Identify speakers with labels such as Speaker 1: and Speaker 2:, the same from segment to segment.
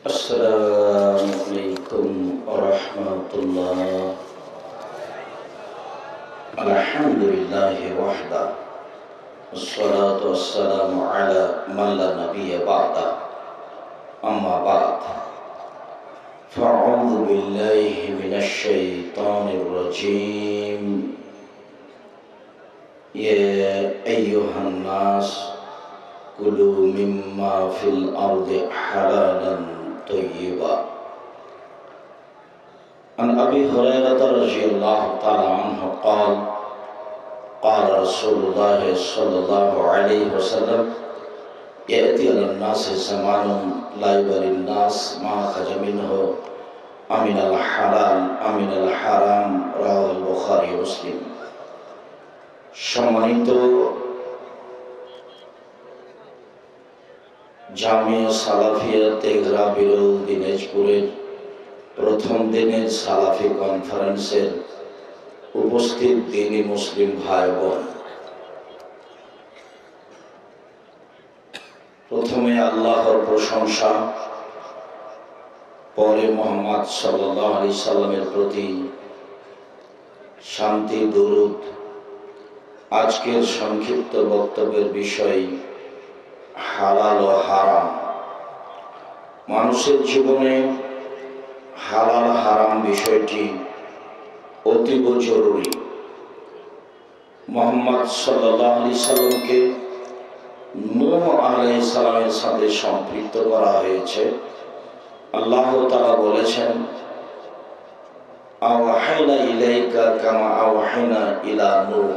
Speaker 1: Assalamualaikum warahmatullahi. Alhamdulillahi wahda. Wassalatu wassalamu ala man la nabiyya ba'da. Amma ba'd. Fa'udhu billahi minasy syaithanir rajim. Ya ayyuhan nas kulu mimma fil ardi halalan طيبا. عن أبي هريرة رضي الله تعالى عنه قال قال رسول الله صلى الله عليه وسلم يأتي على الناس زمان لا يبالي الناس ما خرج منه أمن الحلال أمن الحرام رواه البخاري ومسلم. সম্মানিত জামিয়া সালাফিয়া তেঘরা বিরল দিনাজপুরের প্রথম দিনের সালাফি কনফারেন্সের উপস্থিত দ্বীনি মুসলিম ভাই বোন, প্রথমে আল্লাহর প্রশংসা, পরে মুহাম্মদ সাল্লাল্লাহু আলাইহি সাল্লামের প্রতি শান্তি দরুদ। আজকের সংক্ষিপ্ত বক্তব্যের বিষয় হালাল ও হারাম। মানুষের জীবনে হালাল হারাম বিষয়টি অতীব জরুরি। মুহাম্মদ সাল্লাল্লাহু আলাইহি সাল্লামকে নূহ আলাইহিস সালামের সাথে সম্পৃক্ত করা হয়েছে। আল্লাহ তাআলা বলেছেন, আওহাইনা ইলাইকা কামা আওহাইনা ইলা নূহ,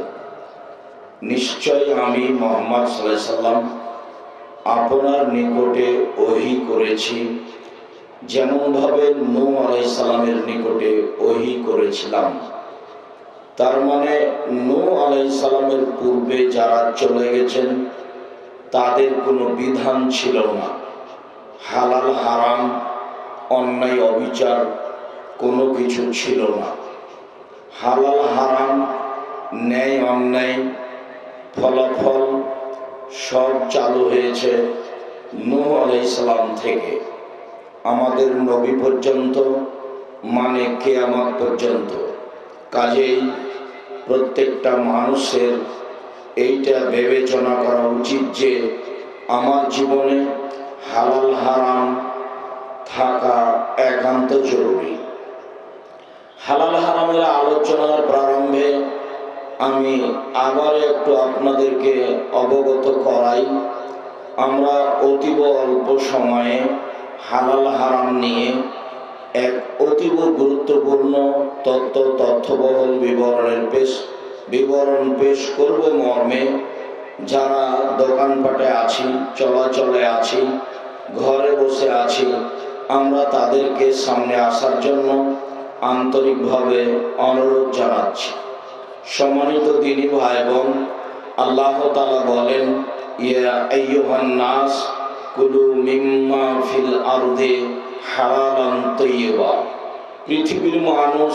Speaker 1: নিশ্চয় আমি মুহাম্মদ সাল্লাল্লাহু আলাইহি সাল্লাম আপনার নিকটে ওহী করেছি যেমন ভাবে নূহ আলাইহিস সালামের নিকটে ওহী করেছিলাম। তার মানে নূহ আলাইহিস সালামের পূর্বে যারা চলে গেছেন তাদের কোনো বিধান ছিল না, হালাল হারাম অন্যায় অবিচার কোনো কিছু ছিল না। হালাল হারাম ন্যায় অন্যায় ফলাফল সব চালু হয়েছে নূহ আলাইহিস সালাম থেকে আমাদের নবী পর্যন্ত, মানে কিয়ামত পর্যন্ত। কাজেই প্রত্যেকটা মানুষের এইটা বিবেচনা করা উচিত যে আমার জীবনে হালাল হারাম থাকা একান্ত জরুরি। হালাল হারামের আলোচনার প্রারম্ভে আমি আবার একটু আপনাদেরকে অবগত করাই, আমরা অতীব অল্প সময়ে হালাল হারাম নিয়ে এক অতীব গুরুত্বপূর্ণ তথ্যবহুল বিবরণ পেশ করব মর্মে যারা দোকানপাটে আছি, চলাচলে আছি, ঘরে বসে আছি, আমরা তাদেরকে সামনে আসার জন্য আন্তরিকভাবে অনুরোধ জানাচ্ছি। সম্মানিত দ্বীনি ভাই বোন, আল্লাহ তাআলা বলেন, ইয়া আইয়ুহান নাস কুলু মিম্মা ফিল আরদি হালালান তাইয়্যিবা। পৃথিবীর মানুষ,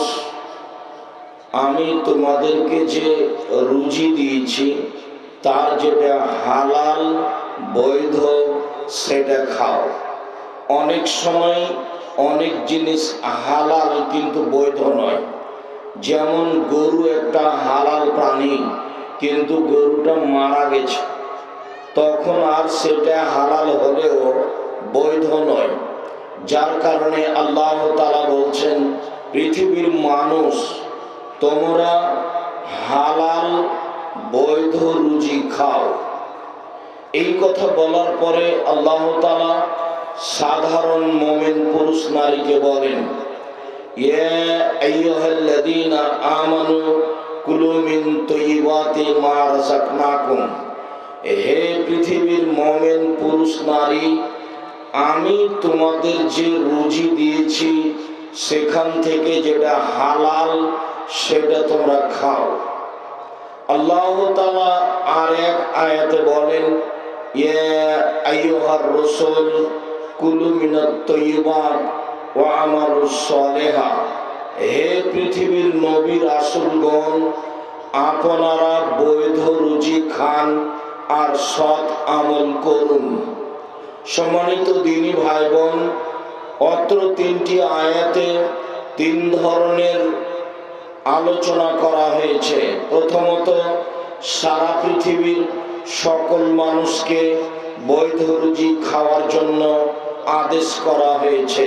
Speaker 1: আমি তোমাদেরকে যে রুজি দিয়েছি তার যেটা হালাল বৈধ সেটা খাও। অনেক সময় অনেক জিনিস হালাল কিন্তু বৈধ নয়। যেমন গরু একটা হালাল প্রাণী, কিন্তু গরুটা মারা গেছে, তখন আর সেটা হালাল হলেও বৈধ নয়। যার কারণে আল্লাহ তাআলা বলছেন, পৃথিবীর মানুষ তোমরা হালাল বৈধ রুজি খাও। এই কথা বলার পরে আল্লাহ তাআলা সাধারণ মুমিন পুরুষ নারীকে বলেন, ইয়া আইয়ুহাল্লাযীনা আমানু কুলু মিন তাইয়্যিবাতি মা রাযাকনাকুম। হে পৃথিবীর মুমিন পুরুষ নারী, আমি তোমাদের যে রুজি দিয়েছি সেখান থেকে যেটা হালাল সেটা তোমরা খাও। আল্লাহ তাআলা আর এক আয়াতে বলেন, ইয়া আইয়ুহার রাসূল কুলু মিনাত তাইয়্যিবাত ওয়া আমালুস সালিহা। হে পৃথিবীর নবী রাসূলগণ, আপনারা বৈধ রুজি খান আর সৎ আমল করুন। সম্মানিত দ্বীনি ভাই বোন, অত্র তিনটি আয়াতে তিন ধরনের আলোচনা করা হয়েছে। প্রথমত, সারা পৃথিবীর সকল মানুষকে বৈধ রুজি খাওয়ার জন্য আদেশ করা হয়েছে।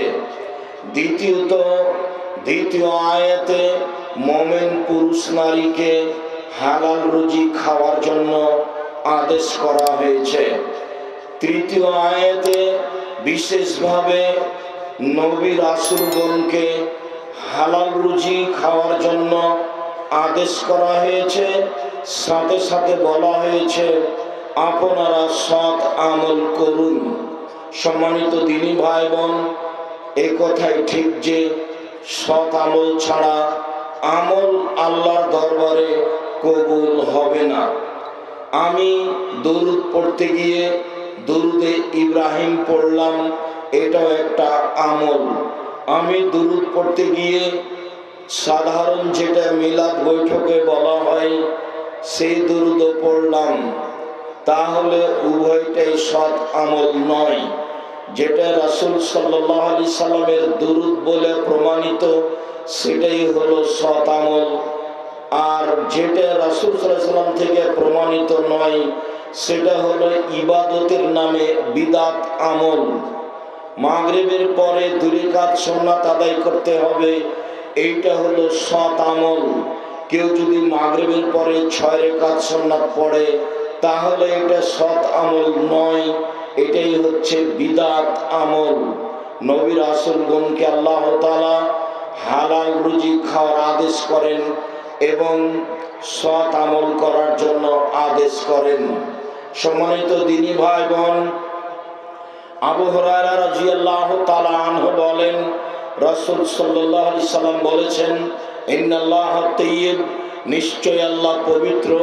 Speaker 1: দ্বিতীয় আয়াতে মুমিন পুরুষ নারীকে হালাল রুজি খাওয়ার জন্য আদেশ করা হয়েছে। তৃতীয় আয়াতে বিশেষভাবে নবী রাসূলগণকে হালাল রুজি খাওয়ার জন্য আদেশ করা হয়েছে। সাথে সাথে বলা হয়েছে আপনারা সৎ আমল করুন। সম্মানিত দিনী ভাই বোন, এ কথাই ঠিক যে সৎ আমল ছাড়া আমল আল্লাহর দরবারে কবুল হবে না। আমি দরুদ পড়তে গিয়ে দরুদে ইব্রাহিম পড়লাম, এটাও একটা আমল। আমি দরুদ পড়তে গিয়ে সাধারণ যেটা মিলাদ বৈঠকে বলা হয় সেই দরুদও পড়লাম, তাহলে উভয়টাই সৎ আমল নয়। যেটা রাসূল সাল্লাল্লাহু আলাইহি সাল্লামের দরুদ বলে প্রমাণিত সেটাই হলো সৎ আমল, আর যেটা রাসূল সাল্লাল্লাহু আলাইহি সাল্লাম থেকে প্রমাণিত নয় সেটা হলো ইবাদতের নামে বিদআত আমল। মাগরিবের পরে 2 রাকাত সুন্নাত আদায় করতে হবে, এইটা হলো সৎ আমল। কেউ যদি মাগরিবের পরে 6 রাকাত সুন্নাত পড়ে তাহলে এটা সৎ আমল নয়, এটাই হচ্ছে বিদআত আমল। নবী রাসূলগণকে আল্লাহ তাআলা হালাল রুজি খাওয়ার আদেশ করেন এবং সৎ আমল করার জন্য আদেশ করেন। সম্মানিত দিনী ভাই বোন, আবু হুরায়রা রাদিয়াল্লাহু তাআলা আনহু বলেন, রাসূল সাল্লাল্লাহু আলাইহি সাল্লাম বলেছেন, ইন্নাল্লাহ তাইয়্যিব, নিশ্চয় আল্লাহ পবিত্র,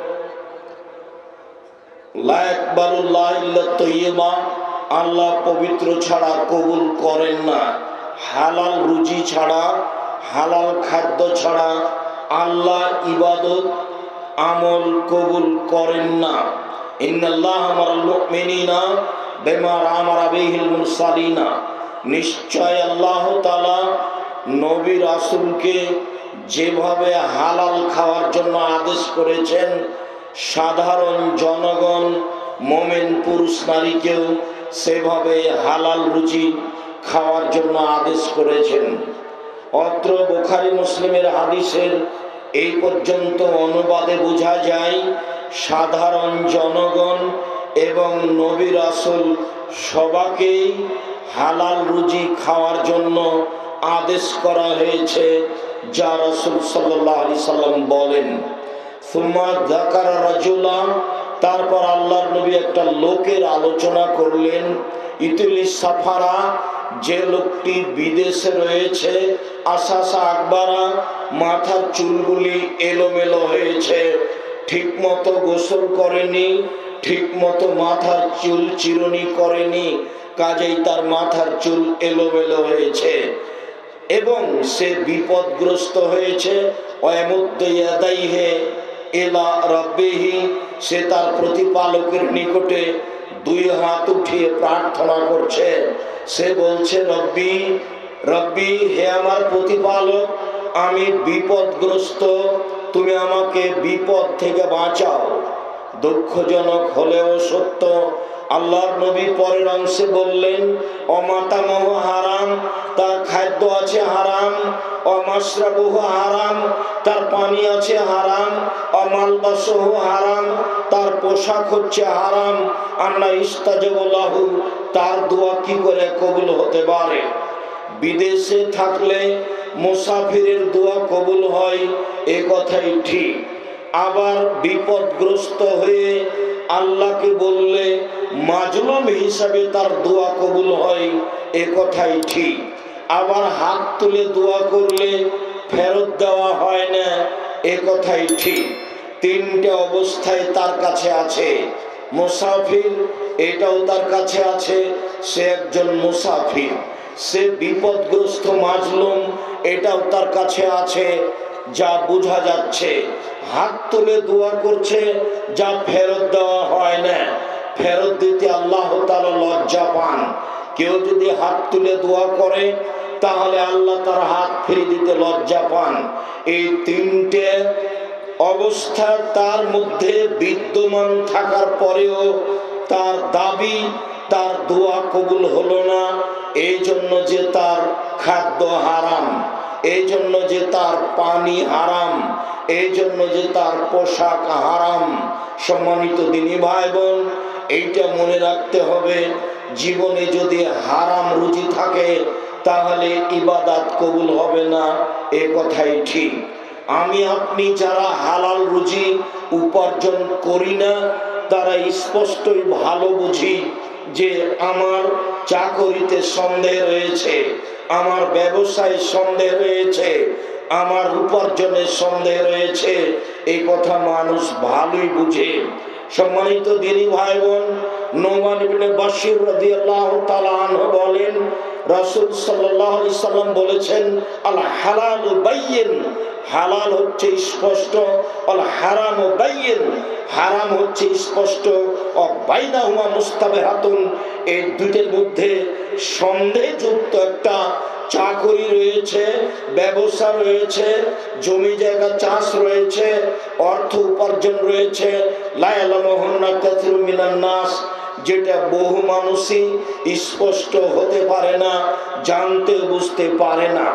Speaker 1: লা ইয়াকবালুল্লাহু ইল্লা তাইয়্যিবা, আল্লাহ পবিত্র ছাড়া কবুল করেন না। হালাল রুজি ছাড়া, হালাল খাদ্য ছাড়া আল্লাহ ইবাদত আমল কবুল করেন না। ইন্নাল্লাহ আমারাল মুমিনিনা বিমা আমারা বিহিল মুরসালিনা, নিশ্চয় আল্লাহ তাআলা নবী রাসূলকে যেভাবে হালাল খাওয়ার জন্য আদেশ করেছেন, সাধারণ জনগণ মুমিন পুরুষ নারীকেও সেভাবে হালাল রুজি খাওয়ার জন্য আদেশ করেছেন। অত্র বুখারী মুসলিমের হাদিসের এই পর্যন্ত অনুবাদে বোঝা যায় সাধারণ জনগণ এবং নবী রাসূল সবাইকেই হালাল রুজি খাওয়ার জন্য আদেশ করা হয়েছে, যা রাসূল সাল্লাল্লাহু আলাইহি সাল্লাম বলেন। সুম্মা যাকারা রাজুলা, তারপর আল্লাহর নবী একটা লোকের আলোচনা করলেন। ইতিলিস সাফারা, যে লোকটি বিদেশে রয়েছে, আসাসা আকবারা, মাথার চুলগুলি এলোমেলো হয়েছে, ঠিক মতো গোসল করেনি, ঠিক মতো মাথার চুল চিরুনি করেনি, কাজেই তার মাথার চুল এলোমেলো হয়েছে এবং সে বিপদগ্রস্ত হয়েছে। ওয়ামুদ্দু ইয়াদাইহি ইলা রাব্বিহি, সে তার প্রতিপালকের নিকটে 2 হাত উঠিয়ে প্রার্থনা করছে। সে বলছে, রব্বি রব্বি, হে আমার প্রতিপালক, আমি বিপদগ্রস্ত, তুমি আমাকে বিপদ থেকে বাঁচাও। দুঃখজনক হলেও সত্য, আল্লাহর নবী পরের অংশে বললেন, অমাতামহ হারাম, তার খাদ্য আছে হারাম, অমাশরাবুহু হারাম, তার পানি আছে হারাম, অমালবাসুহু হারাম, তার পোশাক হচ্ছে হারাম। আল্লাহ ইস্তাজাবু লাহু, তার দোয়া কি করে কবুল হতে পারে? বিদেশে থাকলে মুসাফিরের দোয়া কবুল হয়, এ কথাই ঠিক। আবার বিপদগ্রস্ত হয়ে আল্লাহকে বললে মাজলুম হিসাবে তার দোয়া কবুল হয়, এ কথাই ঠিক। আবার হাত তুলে দোয়া করলে ফেরত দেওয়া হয় না, এ কথাই ঠিক। 3টে অবস্থায় তার কাছে আছে। মুসাফির, এটাও তার কাছে আছে, সে একজন মুসাফির। সে বিপদগ্রস্ত মাজলুম, এটাও তার কাছে আছে, যা বোঝা যাচ্ছে। হাত তুলে দোয়া করছে, যা ফেরত দেওয়া হয় না, ফেরত দিতে আল্লাহ তাআলা লজ্জা পান। কেউ যদি হাত তুলে দোয়া করে তাহলে আল্লাহ তার হাত ফিরে দিতে লজ্জা পান। এই তিনটে অবস্থা তার মধ্যে বিদ্যমান থাকার পরেও তার দাবি, তার দোয়া কবুল হলো না। এই জন্য যে তার খাদ্য হারাম, এই জন্য যে তার পানি হারাম, এই জন্য যে তার পোশাক হারাম। সম্মানিত দিনী ভাই বোন, এইটা মনে রাখতে হবে। জীবনে যদি হারাম রুজি থাকে তাহলে ইবাদত কবুল হবে না, এ কথাই ঠিক। আমি আপনি যারা হালাল রুজি উপার্জন করি না তারা স্পষ্টই ভালো বুঝি যে আমার চাকরিতে সন্দেহ রয়েছে, আমার ব্যবসায় সন্দেহ রয়েছে, আমার উপার্জনের সন্দেহ রয়েছে। এই কথা মানুষ ভালোই বুঝে। সম্মানিত দিনী ভাই বোন, নোমান ইবনে বাশির রাদিয়াল্লাহু তাআলা আনহু বলেন, রাসূল সাল্লাল্লাহু আলাইহি সাল্লাম বলেছেন, আল হালালু বাইয়িন, হালাল হচ্ছে স্পষ্ট, আল হারামু বাইয়িন, হারাম হচ্ছে স্পষ্ট, ও বাইনাহুমা মুস্তাবিহাতুন, এই দুইটার মধ্যে সন্দেহযুক্ত একটা চাকরি রয়েছে, ব্যবসা রয়েছে, জমি জায়গা চাষ রয়েছে, অর্থ উপার্জন রয়েছে, লা ইয়ালামুহুন্না কাসীরুম মিনান নাস, যেটা বহু মানুষই স্পষ্ট হতে পারে না, জানতে বুঝতে পারে না,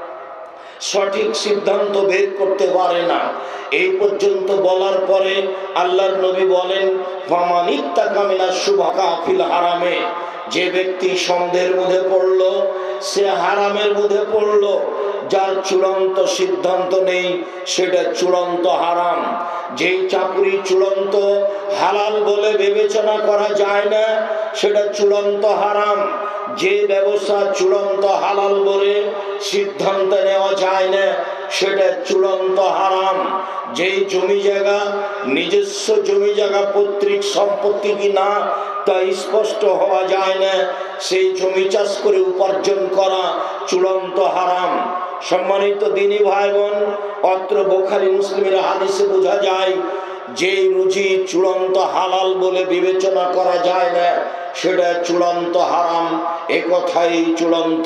Speaker 1: সঠিক সিদ্ধান্ত বের করতে পারে না। এই পর্যন্ত বলার পরে আল্লাহর নবী বলেন, ফামানিত্তাকা মিনাশ শুবহা ফিল হারামে, যে ব্যক্তি সন্দেহের মধ্যে পড়লো সে হারামের মধ্যে পড়লো। যার চূড়ান্ত সিদ্ধান্ত নেই সেটা চূড়ান্ত হারাম। যেই চাকরি চূড়ান্ত হালাল বলে বিবেচনা করা যায় না সেটা চূড়ান্ত হারাম। যে ব্যবসা চূড়ান্ত হালাল বলে সিদ্ধান্ত নেওয়া যায় না সেটা চূড়ান্ত হারাম। যেই জমি জায়গা নিজস্ব জমি জায়গা পৈতৃক সম্পত্তি কি না তা স্পষ্ট হওয়া যায় না, সেই জমি চাষ করে উপার্জন করা চূড়ান্ত হারাম। সম্মানিত দিনী ভাই বোন, অত্র বুখারী মুসলিমের হাদিসে বোঝা যায় যে রুজি চূড়ান্ত হালাল বলে বিবেচনা করা যায় না সেটা চূড়ান্ত হারাম, এ কথাই চূড়ান্ত।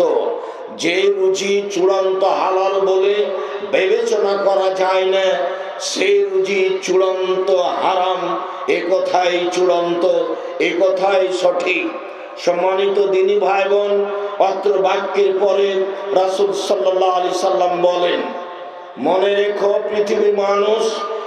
Speaker 1: যে রুজি চূড়ান্ত হালাল বলে বিবেচনা করা যায় না সেই রুজি চূড়ান্ত হারাম, এ কথাই চূড়ান্ত, এ কথাই সঠিক। সম্মানিত দিনী ভাই বোন, অত্র বাক্যের পরে রাসূল সাল্লাল্লাহু আলাইহি সাল্লাম বলেন, মনে রেখো পৃথিবীর মানুষ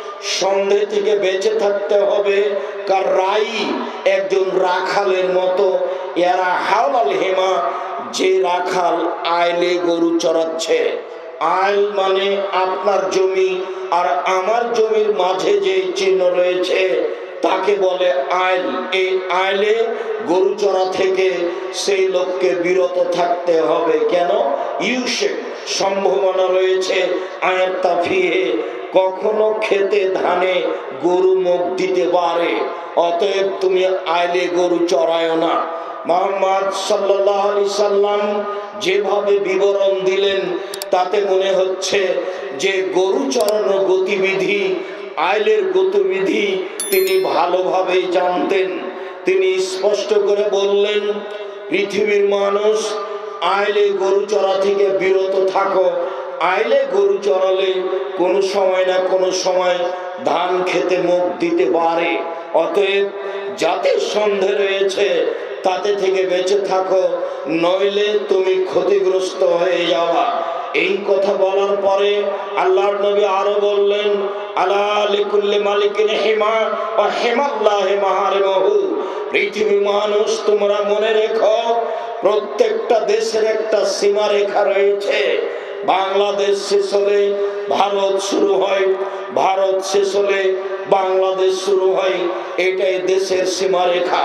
Speaker 1: সন্দেহ থেকে বেঁচে থাকতে হবে কার রাই, একজন রাখালের মতো। এরা হাওলাল হেমা, যে রাখাল আইলে গরু চড়াচ্ছে। আইল মানে আপনার জমি আর আমার জমির মাঝে যে চিহ্ন রয়েছে তাকে বলে আইল। এই আইলে গরু চড়া থেকে সেই লোককে বিরত থাকতে হবে। কেন? ইউসে সম্ভাবনা রয়েছে আয়াত্তা ফিহে, কখনো খেতে ধানে গরু মুখ দিতে পারে, অতএব তুমি আইলে গরু চড়ায় না। মুহাম্মদ সাল্লাল্লাহু আলাইহি সাল্লাম যেভাবে বিবরণ দিলেন তাতে মনে হচ্ছে যে গরু চড়ানোর গতিবিধি, আইলের গতিবিধি তিনি ভালোভাবেই জানতেন। তিনি স্পষ্ট করে বললেন, পৃথিবীর মানুষ আইলে গরু চড়া থেকে বিরত থাকো। আইলে গরু চড়ালে কোনো সময় না কোনো সময় ধান খেতে মুখ দিতে পারে, অতএব যাতে সন্দেহ রয়েছে তাতে থেকে বেঁচে থাকো, নইলে তুমি ক্ষতিগ্রস্ত হয়ে যাওয়া। এই কথা বলার পরে আল্লাহর নবী আরো বললেন, আলা লিকুল্লি মালিকিন হিমা ওয়া হিমাল্লাহি মাহারিমহু, পৃথিবীর মানুষ তোমরা মনে রেখো প্রত্যেকটা দেশের একটা সীমারেখা রয়েছে। বাংলাদেশ শেষ হলে ভারত শুরু হয়, ভারত শেষ হলে বাংলাদেশ শুরু হয়, এটাই দেশের সীমারেখা।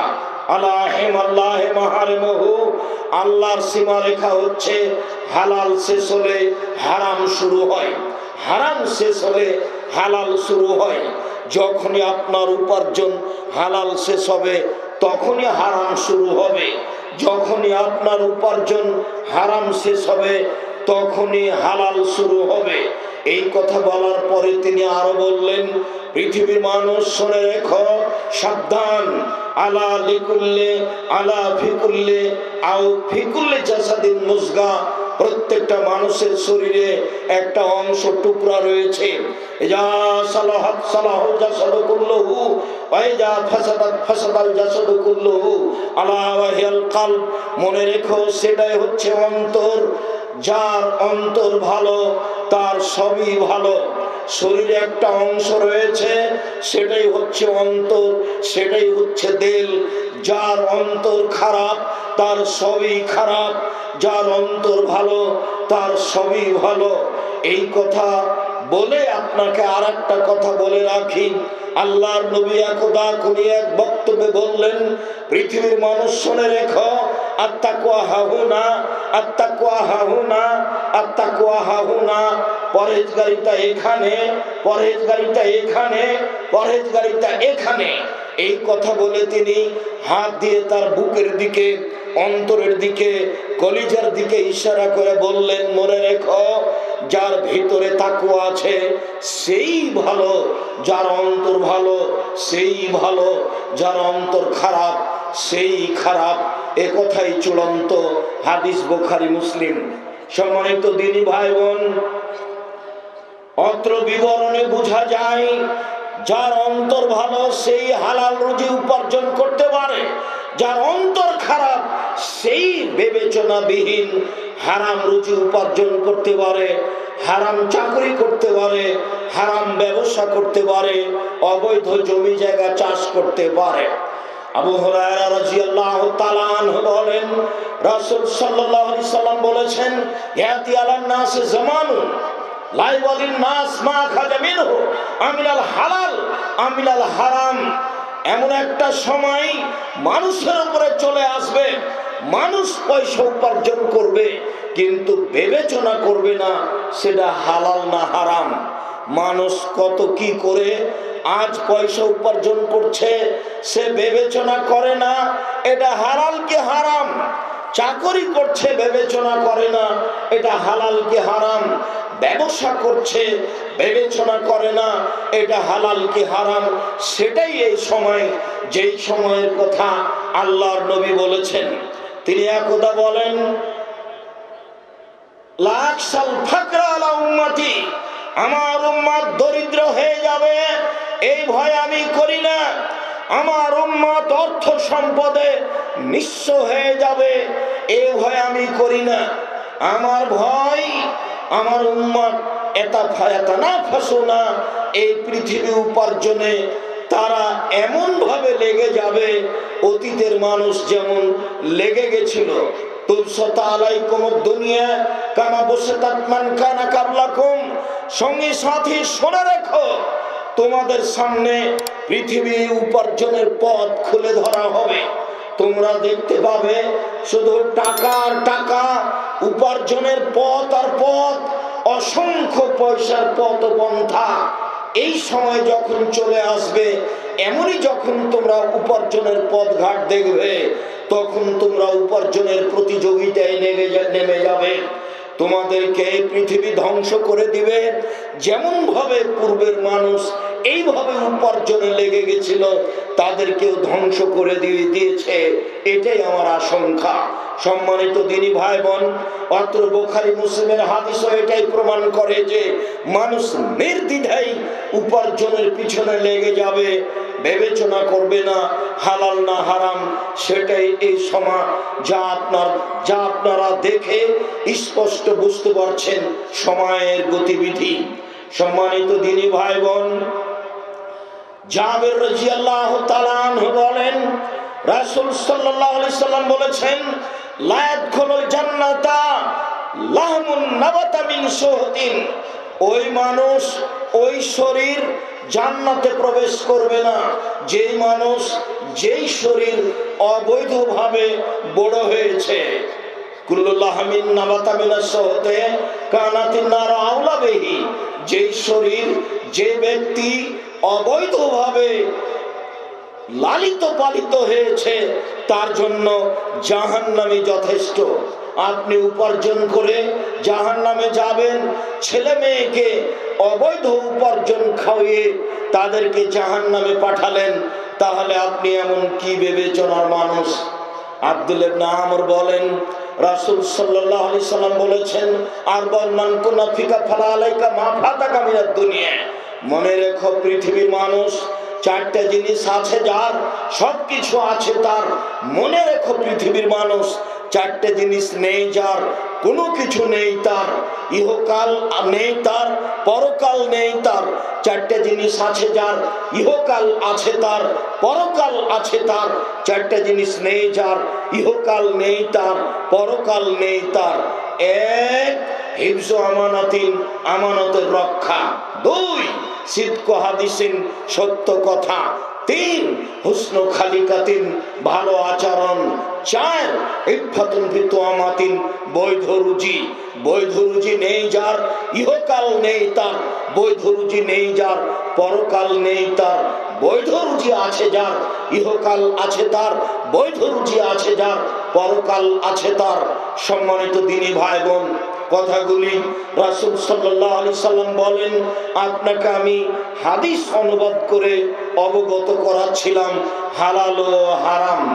Speaker 1: আল্লাহর সীমারেখা হচ্ছে হালাল শেষ হলে হারাম শুরু হয়, হারাম শেষ হলে হালাল শুরু হয়। যখনই আপনার উপার্জন হালাল শেষ হবে তখনই হারাম শুরু হবে, যখনই আপনার উপার্জন হারাম শেষ হবে তখনই হালাল শুরু হবে।
Speaker 2: এই কথা বলার পরে তিনি আরো বললেন, পৃথিবীর মানুষ শুনে রেখো, সাবধান, আলা লিকুল্লে আলা ফিকুল্লে আও ফিকুল্লে জাসাদিন মুজগা, প্রত্যেকটা মানুষের শরীরে একটা অংশ টুকরা রয়েছে। ইজা সালাহাত সালাহু জাসাদু কুল্লুহু ওয়া ইজা ফাসাদাত ফাসাদাল জাসাদু কুল্লুহু আলা ওয়াহিয়াল কলব। মনে রেখো, সেটাই হচ্ছে অন্তর। যার অন্তর ভালো তার সবই ভালো। শরীরে একটা অংশ রয়েছে, সেটাই হচ্ছে অন্তর, সেটাই হচ্ছে দিল। যার অন্তর খারাপ তার সবই খারাপ, যার অন্তর ভালো তার সবই ভালো। এই কথা বলে আপনাকে আর একটা কথা বলে রাখি, আল্লাহর নবী একদা কোনি এক বক্তব্যে বললেন, পৃথিবীর মানুষ শুনে রেখো, আত্তাকওয়া হাহুনা, আত্তাকওয়া হাহুনা, আত্তাকওয়া হাহুনা। পরহেজগারিতা এখানে, পরহেজগারিতা এখানে, পরহেজগারিতা এখানে। এই কথা বলে তিনি হাত দিয়ে তার বুকের দিকে, অন্তরের দিকে, কলিজার দিকে ইশারা করে বললেন, মনে রেখো, যার ভিতরে তাকওয়া আছে সেই ভালো, যার অন্তর ভালো সেই ভালো, যার অন্তর খারাপ সেই খারাপ। এ কথাই চূড়ান্ত হাদিস, বুখারী মুসলিম। সম্মানিত দিনী ভাই বোন, অত্র বিবরণে বোঝা যায়, যার অন্তর ভালো সেই হালাল রুজি উপার্জন করতে পারে, যার অন্তর খারাপ সেই বিবেচনাবিহীন হারাম রুজি উপার্জন করতে পারে, হারাম চাকরি করতে পারে, হারাম ব্যবসা করতে পারে, অবৈধ জমি জায়গা চাষ করতে পারে। আবু হুরায়রা রাদিয়াল্লাহু তাআলা আনহু বলেন, রাসূল সাল্লাল্লাহু আলাইহি সাল্লাম বলেছেন, ইয়াতি আলান নাস জামানুন লা ইয়াদিন নাস মা খাজা মিনহু আমিনাল হালাল আমিনাল হারাম। এমন একটা সময় মানুষের উপরে চলে আসবে, মানুষ পয়সা উপার্জন করবে কিন্তু বিবেচনা করবে না সেটা হালাল না হারাম। মানুষ কত কি করে আজ পয়সা উপার্জন করছে, সে বিবেচনা করে না এটা হালাল কি হারাম। চাকরি করছে, বিবেচনা করে না এটা হালাল কি হারাম। ব্যবসা করছে, বিবেচনা করে না এটা হালাল কি হারাম। সেটাই এই সময়, যেই সময়ের কথা আল্লাহর নবী বলেছেন। তিনি একদা বলেন, লাকসাল ফাকরা আলা উম্মতি, আমার উম্মত দরিদ্র হয়ে যাবে এই ভয় আমি করি না। আমার উম্মত অর্থ সম্পদে নিঃস্ব হয়ে যাবে এই ভয় আমি করি না। আমার ভয়, আমার উম্মত এই পৃথিবী উপার্জনে তারা এমন ভাবে লেগে যাবে, অতীতের মানুষ যেমন লেগে গেছিল। সঙ্গে সাথে শুনে রেখো, তোমাদের সামনে পৃথিবী উপার্জনের পথ খুলে ধরা হবে। তোমরা দেখতে পাবে শুধু টাকার টাকা, উপার্জনের পথ আর পথ, অসংখ্য পয়সার পথ পন্থা। এই সময় যখন চলে আসবে, এমনই যখন তোমরা উপার্জনের পথ ঘাট দেখবে, তখন তোমরা উপার্জনের প্রতিযোগিতায় নেমে যাবে। তোমাদেরকে পৃথিবী ধ্বংস করে দিবে। যেমন ভাবে পূর্বের মানুষ এইভাবে উপার্জনে লেগে গেছিল, তাদেরকেও ধ্বংস করে দিয়েছে, এটাই আমার আশঙ্কা। সম্মানিত দিনী ভাই বোন, অত্র বুখারী মুসলিমের হাদিসও এটাই প্রমাণ করে যে মানুষ নির্দ্বিধায় উপার্জনের পিছনে লেগে যাবে, বিবেচনা করবে না হালাল না হারাম। সেটাই এই সময় যা আপনারা দেখে স্পষ্ট বুঝতে পারছেন সময়ের গতিবিধি। সম্মানিত দিনী ভাই বোন, জাবের রাদিয়াল্লাহু তাআলা আনহু বলেন, রাসূল সাল্লাল্লাহু আলাইহি সাল্লাম বলেছেন, লা ইয়াদখুলুল জান্নাতা লাহমুন নাবাতা মিন সুহদিন। ওই মানুষ, ওই শরীর জান্নাতে প্রবেশ করবে না যেই মানুষ, যেই শরীর অবৈধভাবে বড় হয়েছে। কুল্লু লাহমিন নাবাতা মিনাস সুহদে কানাতিন নার আওলা বিহি। যেই শরীর, যে ব্যক্তি অবৈধভাবে লালিত পালিত হয়েছে তার জন্য জাহান্নামী যথেষ্ট। আপনি উপার্জন করে জাহান্নামে যাবেন, ছেলে মেয়েকে অবৈধ উপার্জন খাওয়িয়ে তাদেরকে জাহান্নামে পাঠালেন, তাহলে আপনি এমন কি বিবেচনার মানুষ? আব্দুল্লাহ ইবনে আমর বলেন, রাসূল সাল্লাল্লাহু আলাইহি সাল্লাম বলেছেন, আরবাউন মান কুনা ফিকা ফালা আলাইকা মা ফাতাকা মিনাদ দুনিয়া। মনে রেখো পৃথিবীর মানুষ, চারটা জিনিস আছে যার, সবকিছু আছে তার। মনে রেখো পৃথিবীর মানুষ, চারটে জিনিস নেই যার, কোনো কিছু নেই তার। ইহকাল নেই তার, পরকাল নেই তার। চারটে জিনিস আছে যার, ইহকাল আছে তার, পরকাল আছে তার। চারটে জিনিস নেই যার, ইহকাল নেই তার, পরকাল নেই তার। এক, হিফজু আমানাতিন, আমানতের রক্ষা। দুই, সিদকু হাদিসিন, সত্য কথা। তিন, হুসনু খালিকাতিন, ভালো আচরণ। চার, ইফাতুন ফি তুআমাতিন, বৈধ রুজি। বৈধ রুজি নেই যার, ইহকাল নেই তার। বৈধ রুজি নেই যার, পরকাল নেই তার। বৈধ রুজি আছে যার, ইহকাল আছে তার। বৈধ রুজি আছে যার, পরকাল আছে তার। সম্মানিত দিনী ভাই বোন, কথাগুলি রাসূল সাল্লাল্লাহু আলাইহি সাল্লাম বলেন, আপনাকে আমি হাদিস অনুবাদ করে অবগত করাচ্ছিলাম হালাল ও হারাম।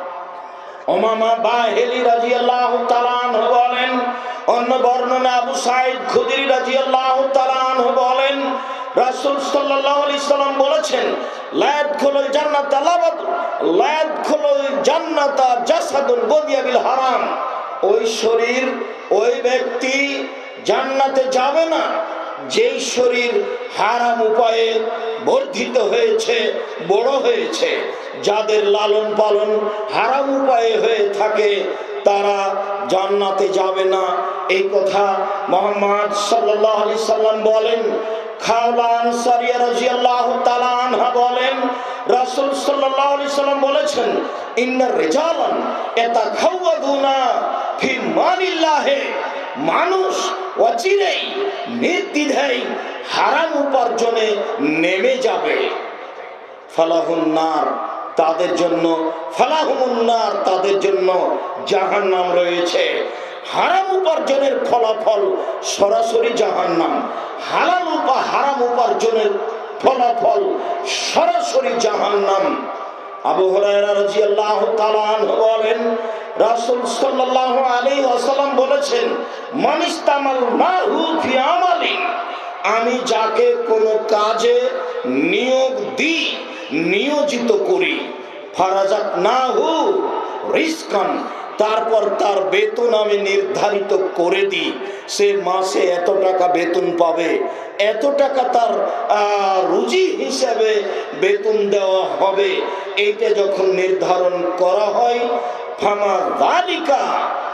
Speaker 2: উমামা বাহিলি রাদিয়াল্লাহু তাআলা আনহু বলেন, অন্য বর্ণনা আবু সাঈদ খুদরি রাদিয়াল্লাহু তাআলা আনহু বলেন, রাসূল সাল্লাল্লাহু আলাইহি সাল্লাম বলেছেন, লা ইয়াদখুলুল জান্নাতা লাবাদ, লা ইয়াদখুলুল জান্নাতা জাসাদুন বুদিয়া বিল হারাম। ওই শরীর, ওই ব্যক্তি জান্নাতে যাবে না যেই শরীর হারাম উপায়ে বর্ধিত হয়েছে, বড় হয়েছে। যাদের লালন পালন হারাম উপায়ে হয়ে থাকে তারা জান্নাতে যাবে না। এই কথা মুহাম্মদ সাল্লাল্লাহু আলাইহি সাল্লাম বলেন। খাওলা আনসারিয়া রাদিয়াল্লাহু তাআলা আনহা বলেন, রাসূল সাল্লাল্লাহু আলাইহি সাল্লাম বলেছেন, ইন্নার রিজালান ইয়াতাখাওয়াদুনা ফি মালিল্লাহি। মানুষ অচিরেই নির্দ্বিধায় হারাম উপার্জনে নেমে যাবে। ফালাহুন নার, তাদের জন্য, ফালাহুমুন নার, তাদের জন্য জাহান্নাম রয়েছে। হারাম উপার্জনের ফলাফল সরাসরি জাহান্নাম। হারাম উপার্জনের ফলাফল সরাসরি জাহান্নাম। আবু হুরায়রা রাদিয়াল্লাহু তাআলা আনহু বলেন, রাসূল সাল্লাল্লাহু আলাইহি ওয়াসাল্লাম বলেছেন, মান ইস্তামালনাহু ফি আমালিন, আমি যাকে কোনো কাজে নিয়োগ দিই, নিয়োজিত করি, ফারাজাকনাহু রিজকান, তারপর তার বেতন আমি নির্ধারিত করে দিই। সে মাসে এত টাকা বেতন পাবে, এত টাকা তার রুজি হিসেবে বেতন দেওয়া হবে। এইটা যখন নির্ধারণ করা হয়, ফামা যালিকা,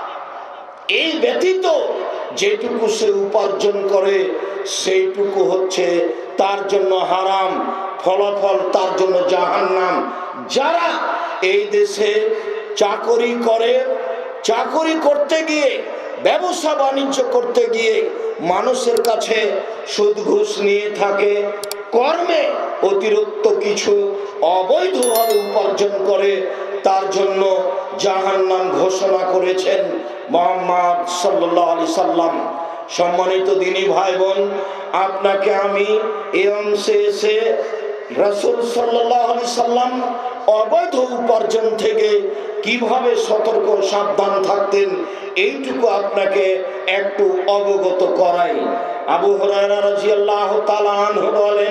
Speaker 2: এই ব্যতীত যেটুকু সে উপার্জন করে সেইটুকু হচ্ছে তার জন্য হারাম, ফলাফল তার জন্য জাহান্নাম। যারা এই দেশে চাকরি করে, চাকরি করতে গিয়ে, ব্যবসা বাণিজ্য করতে গিয়ে মানুষের কাছে সুদ ঘুষ নিয়ে থাকে, কর্মে অতিরিক্ত কিছু অবৈধভাবে উপার্জন করে, তার জন্য জাহান্নাম ঘোষণা করেছেন মুহাম্মদ সাল্লাল্লাহু আলাইহি সাল্লাম। সম্মানিত দিনী ভাই বোন, আপনাকে আমি এই অংশে এসে রাসূল সাল্লাল্লাহু আলাইহি সাল্লাম অবৈধ উপার্জন থেকে কিভাবে সতর্ক সাবধান থাকতেন এইটুকু আপনাকে একটু অবগত করাই। আবু হুরায়রা রাদিয়াল্লাহু তাআলা আনহু বলেন,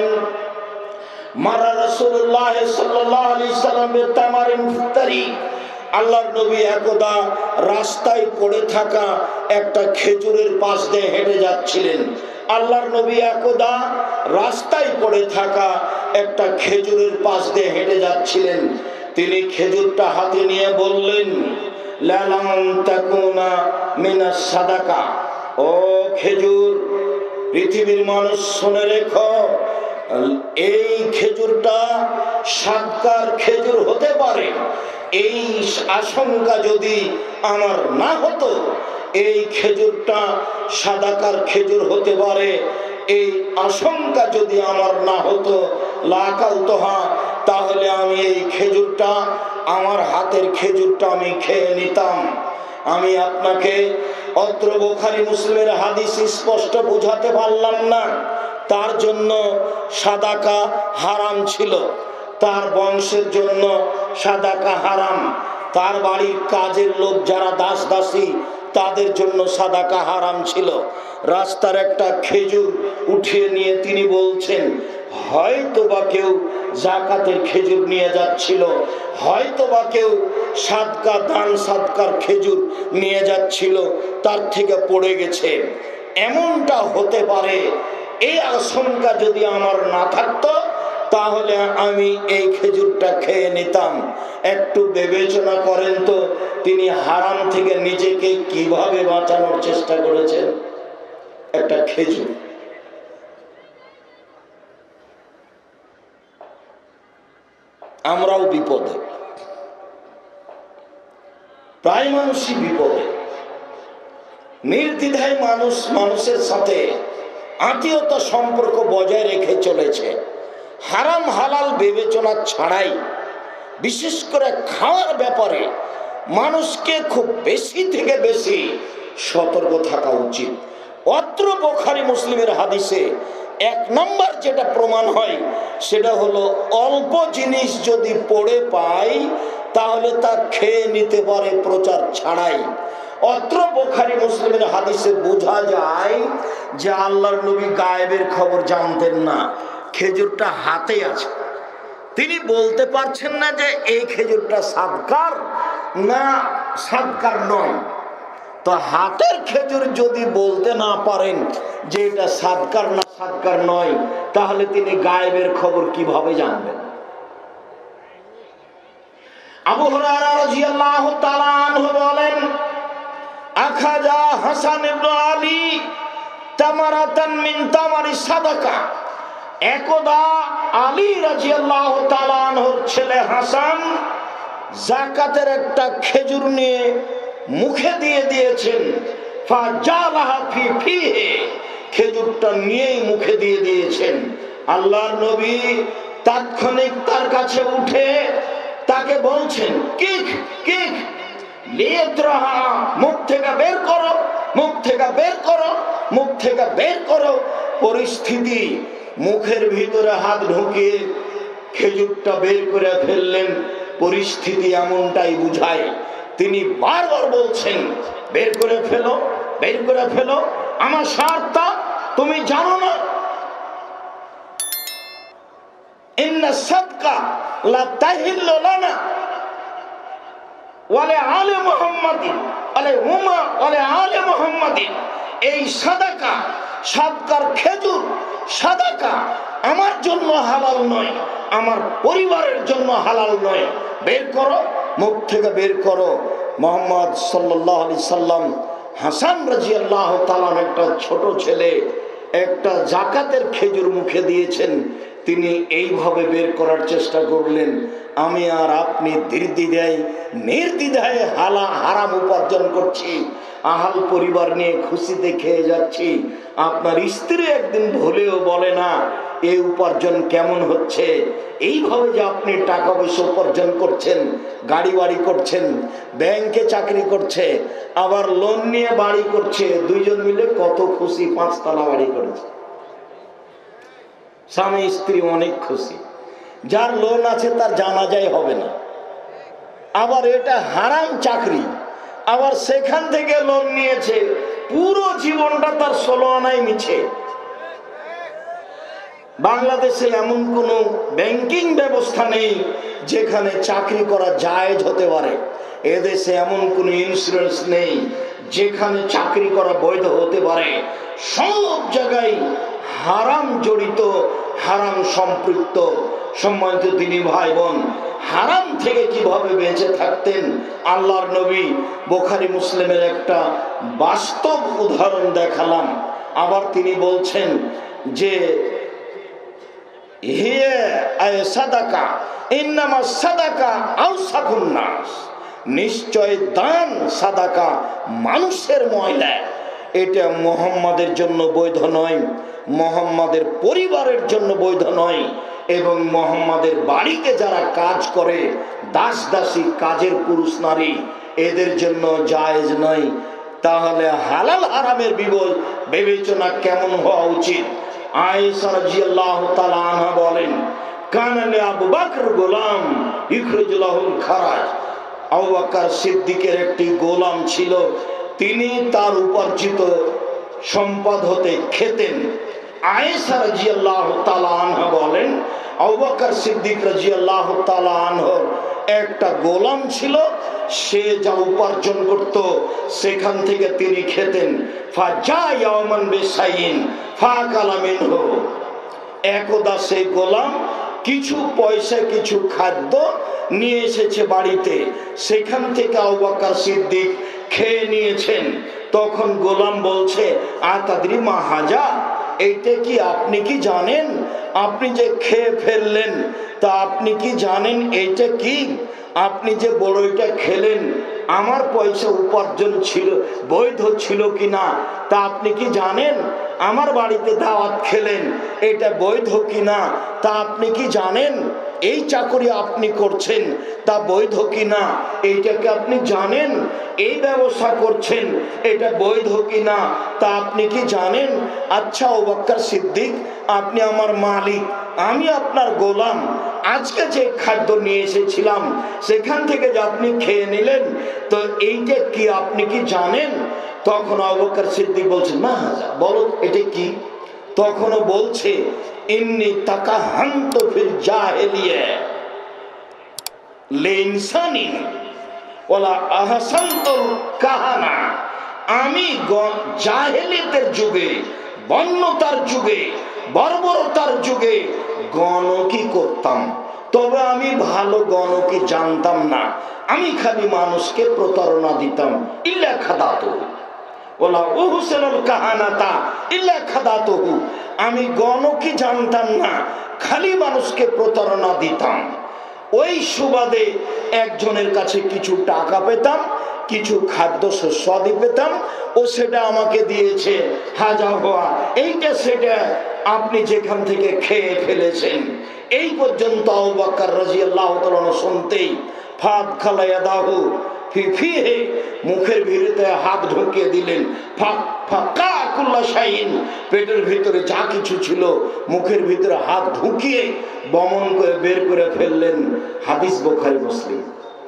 Speaker 2: মারা রাসূলুল্লাহ সাল্লাল্লাহু আলাইহি সাল্লাম বিতামারিন ফিতারি, আল্লাহর নবী একদা রাস্তায় পড়ে থাকা একটা খেজুরের পাশ দিয়ে হেঁটে যাচ্ছিলেন। আল্লাহর নবী একদা রাস্তায় পড়ে থাকা একটা খেজুরের পাশ দিয়ে হেঁটে যাচ্ছিলেন। তিনি খেজুরটা হাতে নিয়ে বললেন, লালাম তাকুনা মিনাস সাদাকা, ও খেজুর, পৃথিবীর মানুষ শুনে রেখো, এই খেজুরটা সাদকার খেজুর হতে পারে। এই আশঙ্কা যদি আমার না হতো, এই খেজুরটা সাদাকার খেজুর হতে পারে, এই আশঙ্কা যদি আমার না হতো, লাকালতহা, তাহলে আমি এই খেজুরটা, আমার হাতের খেজুরটা আমি খেয়ে নিতাম। আমি আপনাকে অত্র বুখারী মুসলিমের হাদিস স্পষ্ট বুঝাতে পারলাম না, তার জন্য সাদাকা হারাম ছিল, তার বংশের জন্য সাদাকা হারাম, তার বাড়ির কাজের লোক যারা দাস দাসী তাদের জন্য সাদাকা হারাম ছিল। রাস্তার একটা খেজুর উঠিয়ে নিয়ে তিনি বলছেন, হয়তো বা কেউ জাকাতের খেজুর নিয়ে যাচ্ছিল, হয়তো বা কেউ সাদকা দান সাদকার খেজুর নিয়ে যাচ্ছিল, তার থেকে পড়ে গেছে, এমনটা হতে পারে। এই আশঙ্কা যদি আমার না থাকতো তাহলে আমি এই খেজুরটা খেয়ে নিতাম। একটু বিবেচনা করেন তো, তিনি হারাম থেকে নিজেকে কিভাবে বাঁচানোর চেষ্টা করেছেন। একটা খেজুর, আমরাও বিপদে, প্রায় মানুষই বিপদে। নির্দ্বিধায় মানুষ মানুষের সাথে আত্মীয়তা সম্পর্ক বজায় রেখে চলেছে, হারাম হালাল বিবেচনা ছাড়াই। বিশেষ করে খাওয়ার ব্যাপারে মানুষকে খুব বেশি থেকে বেশি সতর্ক থাকা উচিত। অত্র বুখারী মুসলিমের হাদিসে 1 নম্বর যেটা প্রমাণ হয় সেটা হলো, অল্প জিনিস যদি পড়ে পাই তাহলে তা খেয়ে নিতে পারে প্রচার ছাড়াই। অত্র বুখারী মুসলিমের হাদিসে বোঝা যায় যে আল্লাহর নবী গায়েবের খবর জানতেন না। খেজুরটা হাতে আছে, তিনি বলতে পারছেন না যে এই খেজুরটা সাদকার না সাদকার নয়। তো হাতের খেজুর যদি বলতে না পারেন যে এটা সাদকার না সাদকার নয়, তাহলে তিনি গায়েবের খবর কিভাবে জানবেন? আবু হুরায়রা রাদিয়াল্লাহু তাআলা আনহু বলেন, আখাযা হাসান ইবনে আলী তামারাতান মিন তামারি সাদাকা। একদা আলী রাদিয়াল্লাহু তাআলা আনহুর ছেলে হাসান যাকাতের একটা খেজুর নিয়ে মুখে দিয়ে দিয়েছেন। ফাজালাহা ফি ফিহি, খেজুরটা নিয়েই মুখে দিয়ে দিয়েছেন। আল্লাহর নবী তাৎক্ষণিক তার কাছে উঠে তাকে বলছেন, কিক কিক লিয়াতরাহা, মুখ থেকে বের করো, মুখ থেকে বের করো, মুখ থেকে বের করো। পরিস্থিতি, মুখের ভিতরে হাত ঢুকিয়ে খেজুরটা বের করে ফেললেন। পরিস্থিতি এমনটাই বুঝায়। তিনি বারবার বলছেন, বের করে ফেলো, বের করে ফেলো, আমার স্বার্থ তুমি জানো না? ইন্না সাদকা লা তাহিল্লু লানা ওয়ালা আলে মুহাম্মাদিন আলাইহুমা ওয়ালা আলে মুহাম্মাদিন। এই সাদাকা, সাদকার খেজুর সাদাকা আমার জন্য হালাল নয়, আমার পরিবারের জন্য হালাল নয়। বের করো, মুখ থেকে বের করো। মুহাম্মদ সাল্লাল্লাহু আলাইহি সাল্লাম হাসান রাদিয়াল্লাহু তাআলা একটা ছোট ছেলে একটা যাকাতের খেজুর মুখে দিয়েছেন, তিনি এইভাবে বের করার চেষ্টা করলেন। আমি আর আপনি নির্দ্বিধায় হারাম উপার্জন করছি, আহাল পরিবার নিয়ে খুশিতে খেয়ে যাচ্ছি। আপনার স্ত্রী একদিন ভুলেও বলে না এই উপার্জন কেমন হচ্ছে। এইভাবে যে আপনি টাকা পয়সা উপার্জন করছেন, গাড়ি বাড়ি করছেন, ব্যাংকে চাকরি করছে, আবার লোন নিয়ে বাড়ি করছে, দুইজন মিলে কত খুশি, 5 তলা বাড়ি করেছে। স্বামী স্ত্রী অনেক খুশি। যার লোন আছে তার জানাজাই হবে না। আবার এটা হারাম চাকরি, আবার সেখান থেকে লোন নিয়েছে, পুরো জীবনটা তার 16 আনায় মিছে। বাংলাদেশে এমন কোন ব্যাংকিং ব্যবস্থা নেই যেখানে চাকরি করা জায়েজ হতে পারে। এদেশে এমন কোন ইন্স্যুরেন্স নেই যেখানে চাকরি করা বৈধ হতে পারে। সব জায়গায় হারাম জড়িত, হারাম সম্পৃক্ত। সম্মানিত দিনী ভাই বোন, হারাম থেকে কিভাবে বেঁচে থাকতেন আল্লাহর নবী বুখারী মুসলিমের একটা বাস্তব উদাহরণ দেখালাম। আবার তিনি বলছেন যে নিশ্চয় দান সাদাকা মানুষের ময়লা, এটা মুহাম্মাদের জন্য বৈধ নয়, মুহাম্মাদের পরিবারের জন্য বৈধ নয়। এবং মোহাম্মদের বাড়িতে যারা কাজ করে দাস দাসী কাজের পুরুষ নারী এদের জন্য জায়েজ নয়। তাহলে হালাল হারামের বিবেচনা কেমন হওয়া উচিত? আয়েশা রাদিয়াল্লাহু তাআলা আনহা বলেন, কানা লি আবু বকর গোলাম ইখরিজু লাহুল খারাজ। আবু বকর সিদ্দিকের একটি গোলাম ছিল, তিনি তার উপার্জিত সম্পদ হতে খেতেন। আয়েশা রাদিয়াল্লাহু তাআলা আনহা বলেন, আবু বকর সিদ্দিক রাদিয়াল্লাহু তাআলা আনহু একটা গোলাম ছিল, সে যা উপার্জন করত সেখান থেকে তিনি খেতেন। ফাজা ইয়াওমান বিসাইন ফাকালা মিনহু। একদা সেই গোলাম কিছু পয়সা কিছু খাদ্য নিয়ে এসেছে বাড়িতে, সেখান থেকে আবু বকর সিদ্দিক খেয়ে নিয়েছেন। তখন গোলাম বলছে, আতাদরি মা হাজা, এইটা কি আপনি কি জানেন? আপনি যে খেয়ে ফেললেন, তা আপনি কি জানেন এইটা কি? আপনি যে বড়ইটা খেলেন, আমার পয়সা উপার্জন ছিল, বৈধ ছিল কিনা তা আপনি কি জানেন? আমার বাড়িতে দাওয়াত খেলেন, এটা বৈধ কিনা তা আপনি কি জানেন? এই চাকরি আপনি করছেন, তা বৈধ কিনা এইটাকে আপনি জানেন? এই ব্যবসা করছেন, এটা বৈধ কিনা তা আপনি কি জানেন? আচ্ছা আবু বকর সিদ্দিক, আপনি আমার মালিক, আমি আপনার গোলাম। আজকে যে খাদ্য নিয়ে এসেছিলাম সেখান থেকে যে আপনি খেয়ে নিলেন, তো এইটা কি আপনি কি জানেন? তখন আবু বকর সিদ্দিক বলছেন, না হাজা, বলো এটা কি? তখনও বলছে, ইন্নী তাকাহান্তু ফিল জাহিলিয়া লিনসানিন ওয়ালা আহসানতুল কাহানা। আমি জাহেলিয়াতের যুগে, বন্যতার যুগে, বর্বরতার যুগে গণকি করতাম, তবে আমি ভালো গণকি জানতাম না। আমি খালি মানুষকে প্রতারণা দিতাম। ইল্লা খাদাতুহু ওয়ালা উহসিনুল কাহানাতা ইল্লা খাদাতুহু। আমি গণকি জানতাম না, খালি মানুষকে প্রতারণা দিতাম। ওই সুবাদে একজনের কাছে কিছু টাকা পেতাম, কিছু খাদ্য শস্যাদি পেতাম, ও সেটা আমাকে দিয়েছে, হাজা হওয়া এইটা সেটা আপনি যেখান থেকে খেয়ে ফেলেছেন। এই পর্যন্ত আবু বকর রাদিয়াল্লাহু তাআলা শুনতেই ফাদ খালায়াদাহু ফিফিহে, মুখের ভিতরে হাত ঢুকিয়ে দিলেন। ফাকা কুল্লা শাইন, পেটের ভিতরে যা কিছু ছিল মুখের ভিতরে হাত ঢুকিয়ে বমন করে বের করে ফেললেন। হাদিস বুখারী মুসলিম।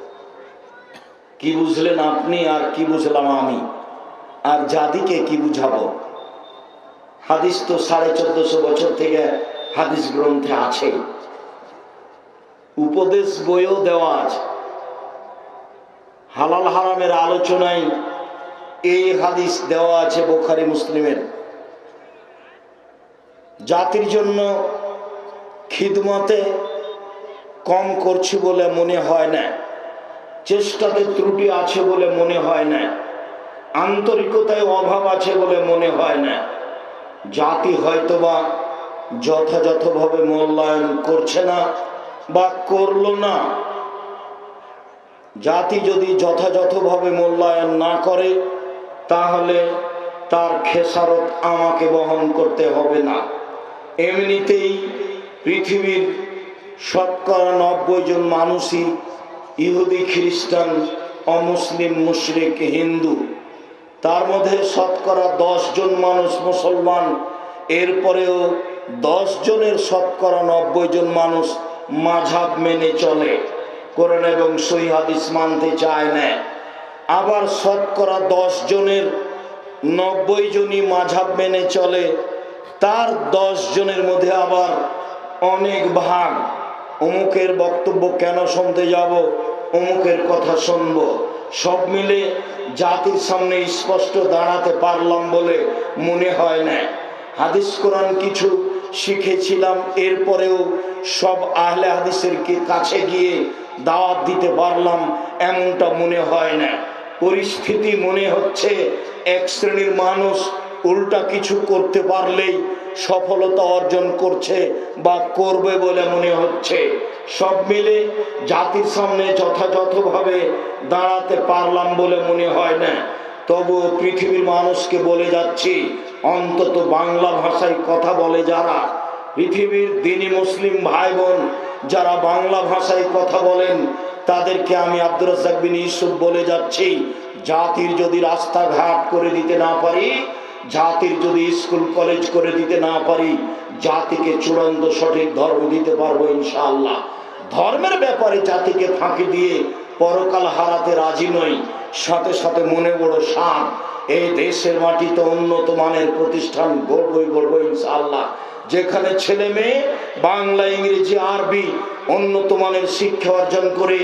Speaker 2: কি বুঝলেন আপনি আর কি বুঝলাম আমি, আর জাতিকে কি বুঝাবো? হাদিস তো 1450 বছর থেকে হাদিস গ্রন্থে আছে, উপদেশ বইও দেওয়া আছে। হালাল হারামের আলোচনায় এই হাদিস দেওয়া আছে বুখারী মুসলিমের। জাতির জন্য খিদমতে কম করছি বলে মনে হয় না, চেষ্টাতে ত্রুটি আছে বলে মনে হয় না, আন্তরিকতায় অভাব আছে বলে মনে হয় না। জাতি হয়তোবা যথাযথভাবে মূল্যায়ন করছে না বা করলো না। জাতি যদি যথাযথভাবে মূল্যায়ন না করে, তাহলে তার খেসারত আমাকে বহন করতে হবে না। এমনিতেই পৃথিবীর শতকরা 90 জন মানুষই ইহুদি, খ্রিস্টান, অমুসলিম, মুশরিক, হিন্দু। তার মধ্যে শতকরা 10 জন মানুষ মুসলমান। এরপরেও 10 জনের শতকরা 90 জন মানুষ মাযহাব মেনে চলে, কোরআন এবং সহিহ হাদিস মানতে চায় না। আবার শতকরা 10 জনের 90 জনই মাযহাব মেনে চলে, তার 10 জনের মধ্যে আবার অনেক ভাগ। অমুকের বক্তব্য কেন শুনতে যাব, অমুকের কথা শুনবো। সব মিলে জাতির সামনে স্পষ্ট দাঁড়াতে পারলাম বলে মনে হয় না। হাদিস কোরআন কিছু শিখেছিলাম, এরপরেও সব আহলে হাদিসের কাছে গিয়ে দাওয়াত দিতে পারলাম এমনটা মনে হয় না। পরিস্থিতি মনে হচ্ছে এক শ্রেণীর মানুষ উল্টা কিছু করতে পারলেই সফলতা অর্জন করছে বা করবে বলে মনে হচ্ছে। সব মিলে জাতির সামনে যথাযথভাবে দাঁড়াতে পারলাম বলে মনে হয় না। তবু পৃথিবীর মানুষকে বলে যাচ্ছি, অন্তত বাংলা ভাষায় কথা বলে যারা, পৃথিবীর দিনী মুসলিম ভাই বোন যারা বাংলা ভাষায় কথা বলেন তাদেরকে আমি আব্দুর রাজ্জাক বিন ইউসুফ বলে যাচ্ছি, জাতির যদি রাস্তাঘাট করে দিতে না পারি, জাতির যদি স্কুল কলেজ করে দিতে না পারি, জাতিকে চূড়ান্ত সঠিক ধর্ম দিতে পারবো ইনশাআল্লাহ। ধর্মের ব্যাপারে জাতিকে ফাঁকি দিয়ে পরকাল হারাতে রাজি নই। সাথে সাথে মনে বড় শান, এই দেশের মাটিতে উন্নত মানের প্রতিষ্ঠান গড়বই ইনশাআল্লাহ, যেখানে ছেলে মেয়ে বাংলা, ইংরেজি, আরবি উন্নত মানের শিক্ষা অর্জন করে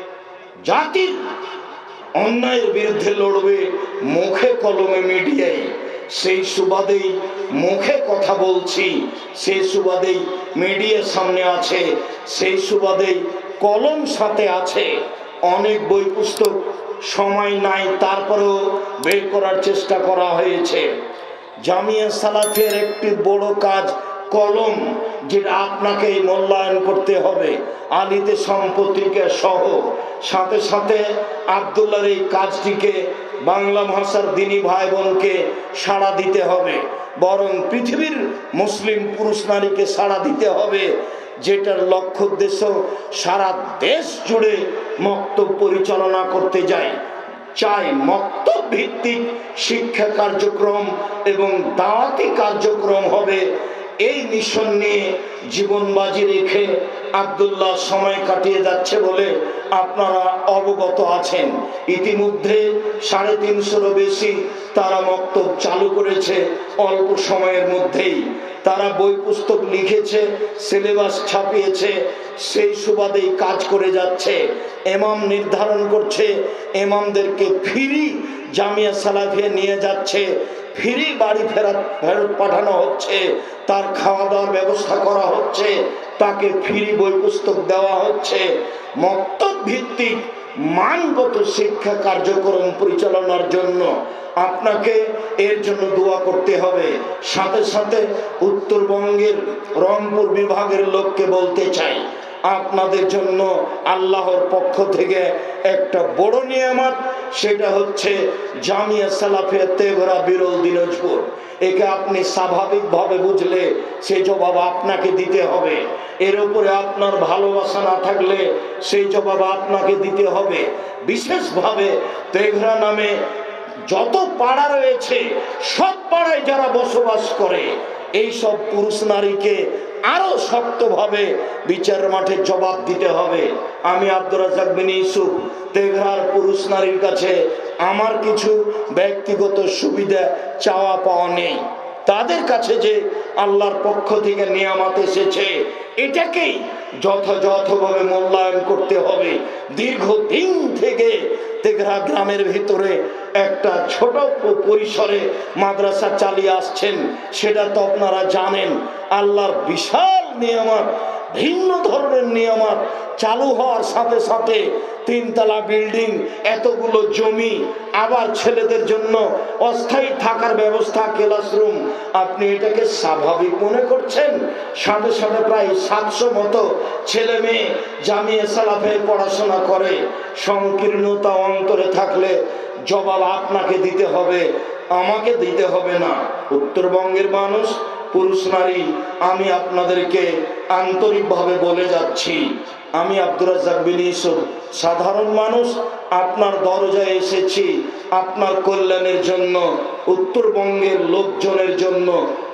Speaker 2: জাতির অন্যায়ের বিরুদ্ধে লড়বে মুখে কলমে মিডিয়ায়। সেই সুবাদেই মুখে কথা বলছি, সেই সুবাদেই মিডিয়ার সামনে আছে, সেই সুবাদেই কলম সাথে আছে। অনেক বই পুস্তক সময় নাই, তারপরেও বের করার চেষ্টা করা হয়েছে। জামিয়া সালাফের একটি বড় কাজ কলম, যেটা আপনাকে মূল্যায়ন করতে হবে আলিতে সম্পত্তিকে সহ। সাথে সাথে আব্দুল্লাহর এই কাজটিকে বাংলা ভাষার দিনী ভাই বোনকে সাড়া দিতে হবে, বরং পৃথিবীর মুসলিম পুরুষ নারীকে সাড়া দিতে হবে, যেটার লক্ষ্য উদ্দেশ্য সারা দেশ জুড়ে মক্তব পরিচালনা করতে যায়। চাই মক্তব ভিত্তিক শিক্ষা কার্যক্রম এবং দাওয়াতি কার্যক্রম হবে। এই মিশন নিয়ে জীবন বাজি রেখে আব্দুল্লাহ সময় কাটিয়ে যাচ্ছে বলে আপনারা অবগত আছেন। ইতিমধ্যে 350-এরও বেশি তারা মক্তব চালু করেছে অল্প সময়ের মধ্যেই। তারা বই পুস্তক লিখেছে, সিলেবাস ছাপিয়েছে, সেই সুবাদেই কাজ করে যাচ্ছে। ইমাম নির্ধারণ করছে, ইমামদেরকে ফ্রি জামিয়া সালাফিয়া নিয়ে যাচ্ছে, ফ্রি বাড়ি ফেরত পাঠানো হচ্ছে, তার খাওয়া দাওয়ার ব্যবস্থা করা হচ্ছে, তাকে ফ্রি বই পুস্তক দেওয়া হচ্ছে। মক্তব ভিত্তিক মানগত শিক্ষা কার্যক্রম পরিচালনার জন্য আপনাকে এর জন্য দোয়া করতে হবে। সাথে সাথে উত্তরবঙ্গের রংপুর বিভাগের লোককে বলতে চাই, আপনাদের জন্য আল্লাহর পক্ষ থেকে একটা বড় নিয়ামত, সেটা হচ্ছে জামিয়া সালাফিয়া তেঘরা বিরল দিনাজপুর। একে আপনি স্বাভাবিকভাবে বুঝলে সেই জবাব আপনাকে দিতে হবে। এর উপরে আপনার ভালোবাসা না থাকলে সেই জবাব আপনাকে দিতে হবে। বিশেষভাবে তেঘরা নামে যত পাড়া রয়েছে সব পাড়ায় যারা বসবাস করে এই সব পুরুষ নারীকে আরো শক্তভাবে বিচার মাঠে জবাব দিতে হবে। আমি আব্দুর রাজ্জাক বিন ইউসুফ তেঘরার পুরুষ নারীর কাছে আমার কিছু ব্যক্তিগত সুবিধা চাওয়া পাওয়া নেই। তাদের কাছে যে আল্লাহর পক্ষ থেকে নিয়ামত এসেছে এটাকেই যথাযথভাবে মূল্যায়ন করতে হবে। দীর্ঘদিন থেকে তেঘরা গ্রামের ভিতরে একটা ছোট পরিসরে মাদ্রাসা চালিয়ে আসছেন, সেটা তো আপনারা জানেন। আল্লাহর বিশাল নিয়ামত, ভিন্ন ধরনের নিয়ামত চালু হওয়ার সাথে সাথে 3তলা বিল্ডিং, এতগুলো জমি, আবার ছেলেদের জন্য অস্থায়ী থাকার ব্যবস্থা, ক্লাসরুম, আপনি এটাকে স্বাভাবিক মনে করছেন? সাথে সাথে প্রায় 700 মতো ছেলে মেয়ে জামিয়া সালাফে পড়াশোনা করে। সংকীর্ণতা অন্তরে থাকলে জবাব আপনাকে দিতে হবে, আমাকে দিতে হবে না। উত্তরবঙ্গের মানুষ, পুরুষ নারী, আমি আপনাদেরকে আন্তরিকভাবে বলে যাচ্ছি, আমি আব্দুর রাজ্জাক বিন ইউসুফ সাধারণ মানুষ, আপনার দরজায় এসেছি আপনার কল্যাণের জন্য, উত্তরবঙ্গের লোকজনের জন্য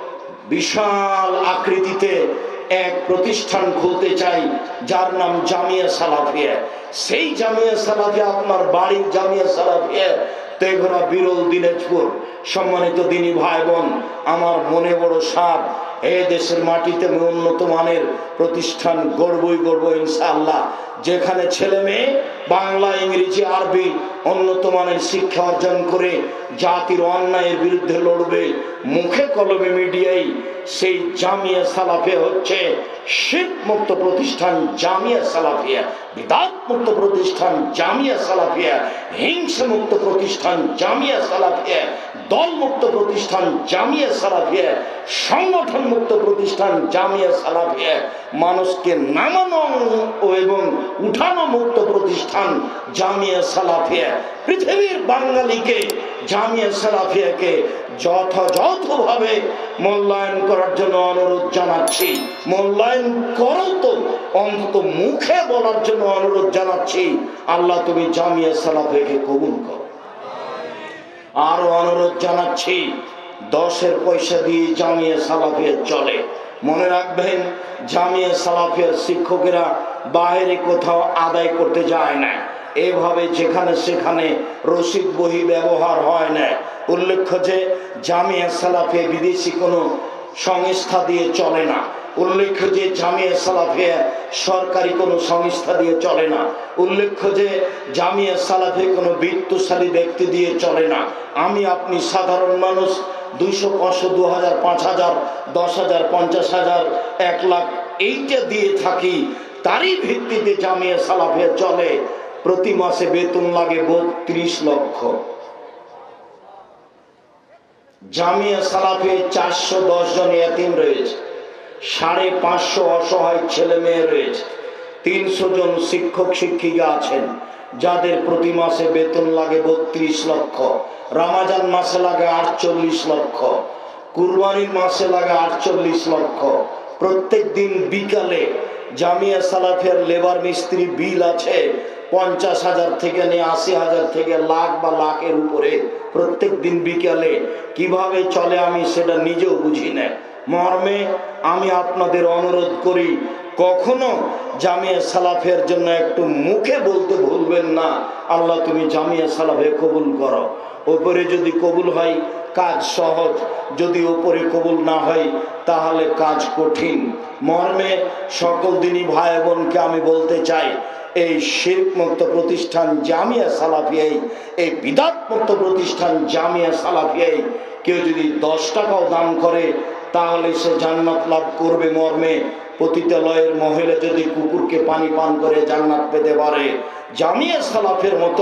Speaker 2: বিশাল আকৃতিতে এক প্রতিষ্ঠান খুলতে চাই যার নাম জামিয়া সালাফিয়া। সেই জামিয়া সালাফিয়া আপনার বাড়ির জামিয়া সালাফিয়া তেঘরা বিরল দিনাজপুর। সম্মানিত দিনী ভাই বোন, আমার মনে বড় সাধ, এই দেশের মাটিতে উন্নত মানের প্রতিষ্ঠান গড়বই ইনশাআল্লাহ, যেখানে ছেলে মেয়ে বাংলা, ইংরেজি, আরবি উন্নত মানের শিক্ষা অর্জন করে জাতির অন্যায়ের বিরুদ্ধে লড়বে মুখে কলমে মিডিয়ায়। সেই জামিয়া সালাফিয়া হচ্ছে শিরক মুক্ত প্রতিষ্ঠান জামিয়া সালাফিয়া, বিদআত মুক্ত প্রতিষ্ঠান জামিয়া সালাফিয়া, হিংসা মুক্ত প্রতিষ্ঠান জামিয়া সালাফিয়া, দল মুক্ত প্রতিষ্ঠান জামিয়া সালাফিয়া, সংগঠন মুক্ত প্রতিষ্ঠান জামিয়া সালাফিয়া, মানুষকে নামানো এবং উঠানো মুক্ত প্রতিষ্ঠান জামিয়া সালাফিয়া। পৃথিবীর বাঙালিকে জামিয়া সালাফিয়াকে যথাযথভাবে মূল্যায়ন করার জন্য অনুরোধ জানাচ্ছি। মূল্যায়ন করো তো, অন্তত মুখে বলার জন্য অনুরোধ জানাচ্ছি, আল্লাহ তুমি জামিয়া সালাফিয়াকে কবুল করো। আরো অনুরোধ জানাচ্ছি, 10-এর পয়সা দিয়ে জামিয়া সালাফিয়া চলে। মনে রাখবেন, জামিয়া সালাফিয়ার শিক্ষকেরা বাইরে কোথাও আদায় করতে যায় না। এভাবে যেখানে সেখানে রসিদ বহি ব্যবহার হয় না। উল্লেখ্য যে জামিয়া সালাফিয়া বিদেশি কোনো সংস্থা দিয়ে চলে না। উল্লেখ্য যে জামিয়া সালাফিয়া সরকারি কোনো সংস্থা দিয়ে চলে না। উল্লেখ্য যে জামিয়া সালাফিয়া কোনো বিত্তশালী ব্যক্তি দিয়ে চলে না। আমি আপনি সাধারণ মানুষ 200, 500, 2000, 5000, 10,000, 50,000, 1 লাখ এইটা দিয়ে থাকি। তারই ভিত্তিতে জামিয়া সালাফিয়া চলে। প্রতি মাসে বেতন লাগে 32 লক্ষ। জামিয়া সালাফিয়ায় 410 জন এতিম রয়েছে, 550 অসহায় ছেলে মেয়ে রয়েছে, 300 জন শিক্ষক শিক্ষিকা আছেন যাদের প্রতি মাসে বেতন লাগে 32 লক্ষ। রমজান মাসে লাগে 48 লক্ষ, কুরবানির মাসে লাগে 48 লক্ষ। প্রত্যেক দিন বিকালে জামিয়া সালাফিয়ার লেবার মিস্ত্রি বিল আছে 50,000 থেকে নিয়ে 80,000 থেকে লাখ বা লাখের উপরে। প্রত্যেক দিন বিকালে কিভাবে চলে আমি সেটা নিজেও বুঝি না। মর্মে আমি আপনাদের অনুরোধ করি, কখনো জামিয়া সালাফিয়ার জন্য একটু মুখে বলতে ভুলবেন না, আল্লাহ তুমি জামিয়া সালাফিয়া কবুল করো। ওপরে যদি কবুল হয় কাজ সহজ, যদি ওপরে কবুল না হয় তাহলে কাজ কঠিন। মর্মে সকল দিনই ভাই বোনকে আমি বলতে চাই, এই শিরক মুক্ত প্রতিষ্ঠান জামিয়া সালাফিয়াই, এই বিদআত মুক্ত প্রতিষ্ঠান জামিয়া সালাফিয়াই কেউ যদি 10 টাকাও দান করে তাহলে সে জান্নাত লাভ করবে। মর্মে পতিতালয়ের মহিলা যদি কুকুরকে পানি পান করে জান্নাত পেতে পারে, জামিয়া সালাফের মতো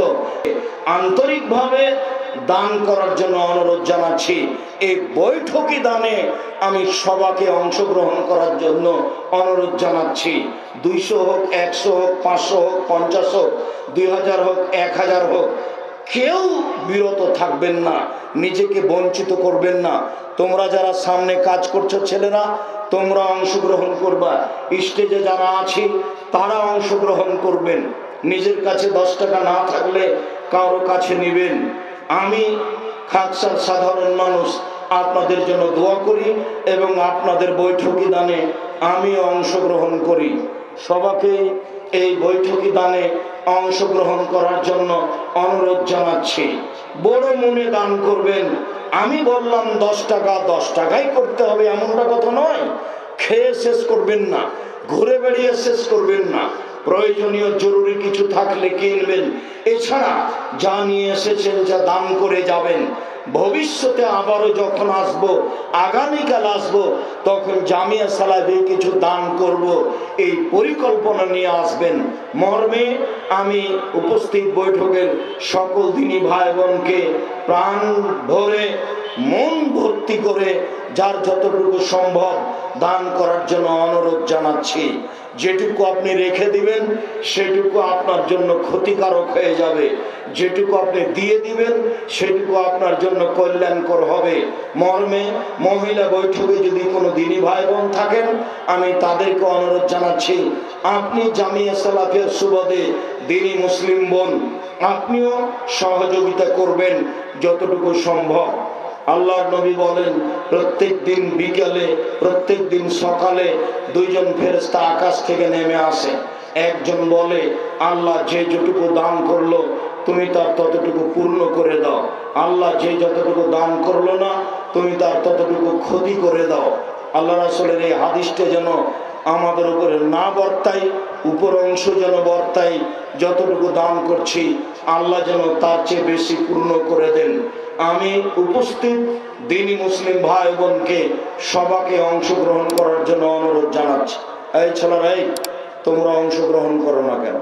Speaker 2: আন্তরিকভাবে দান করার জন্য অনুরোধ জানাচ্ছি। এই বৈঠকি দানে আমি সবাইকে অংশগ্রহণ করার জন্য অনুরোধ জানাচ্ছি। 200 হোক, 100 হোক, 500 হোক, 50 হোক, 2000 হোক, 1000 হোক, কেউ বিরত থাকবেন না, নিজেকে বঞ্চিত করবেন না। তোমরা যারা সামনে কাজ করছো ছেলেরা, তোমরা অংশগ্রহণ করবা। স্টেজে যারা আছি তারা অংশগ্রহণ করবেন। নিজের কাছে 10 টাকা না থাকলে কারো কাছে নেবেন। আমি খাকসার সাধারণ মানুষ, আপনাদের জন্য দোয়া করি এবং আপনাদের বৈঠকি দানে আমি অংশগ্রহণ করি। সবাইকে এই বৈঠকি দানে অংশগ্রহণ করার জন্য অনুরোধ জানাচ্ছি। বড় মনে দান করবেন। আমি বললাম 10 টাকা, 10 টাকাই করতে হবে এমনটা কথা নয়। খেয়ে শেষ করবেন না, ঘুরে বেড়িয়ে শেষ করবেন না। প্রয়োজনীয় জরুরি কিছু থাকলে কিনবেন। এছাড়া যা নিয়ে এসেছেন যা দান করে যাবেন। ভবিষ্যতে আবারও যখন আসবো, আগামীকাল আসবো, তখন জামিয়া সালাফিয়া কিছু দান করব, এই পরিকল্পনা নিয়ে আসবেন। মর্মে আমি উপস্থিত বৈঠকের সকল দিনী ভাই বোনকে প্রাণ ভরে মন ভর্তি করে যার যতটুকু সম্ভব দান করার জন্য অনুরোধ জানাচ্ছি। যেটুকু আপনি রেখে দিবেন সেটুকু আপনার জন্য ক্ষতিকারক হয়ে যাবে, যেটুকু আপনি দিয়ে দিবেন সেটুকু আপনার জন্য কল্যাণকর হবে। মর্মে মহিলা বৈঠকে যদি কোনো দিনী ভাই বোন থাকেন, আমি তাদেরকে অনুরোধ জানাচ্ছি, আপনি জামিয়া সালাফিয়ার সুবাদে দিনী মুসলিম বোন, আপনিও সহযোগিতা করবেন যতটুকু সম্ভব। আল্লাহর নবী বলেন, প্রত্যেক দিন বিকালে, প্রত্যেক দিন সকালে 2 জন ফেরেশতা আকাশ থেকে নেমে আসে। একজন বলে, আল্লাহ যে যতটুকু দান করলো তুমি তার ততটুকু পূর্ণ করে দাও। আল্লাহ যে যতটুকু দান করলো না তুমি তার ততটুকু ক্ষতি করে দাও। আল্লাহ রাসূলের এই হাদিসটা যেন আমাদের উপরে না বর্তায়, উপর অংশ যেন বর্তায়। যতটুকু দান করছি আল্লাহ যেন তার চেয়ে বেশি পূর্ণ করে দেন। আমি উপস্থিত দিনী মুসলিম ভাই বোনকে সবাইকে অংশগ্রহণ করার জন্য অনুরোধ জানাচ্ছি। এই ছেলেরা, তোমরা অংশগ্রহণ করো না কেন?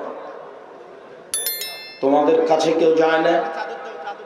Speaker 2: তোমাদের কাছে কেউ যায় না?